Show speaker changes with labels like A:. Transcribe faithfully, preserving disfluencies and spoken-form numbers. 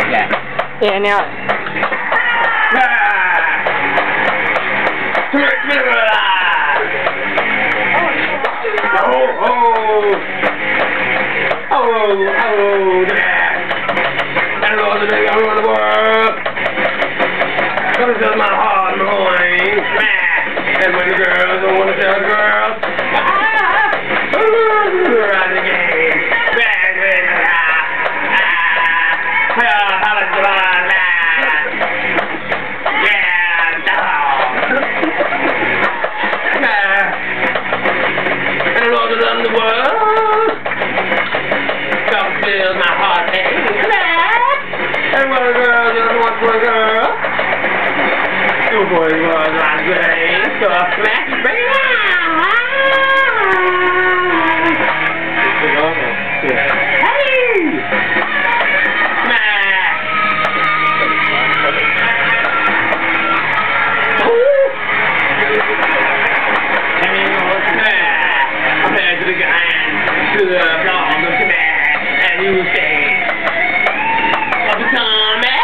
A: Yeah. Yeah, now.
B: Oh, oh. Oh, oh, yeah. I don't know what to do around the world. Come to my heart in the morning. And when the girls don't want to tell the girls. Ah, ooh, run the game. Bang, bang, ah, ah. Ah, how much fun, ah. Yeah, dog. Ah. And the Lord of the world. Come fill my heart and and when a girl just wants for a girl. Two boys was like great, so I smash baby. Hey! Smash! Ooh! And you know smash. I'm headed to the guy, to the blonde, to smash, and you say, all the time, eh?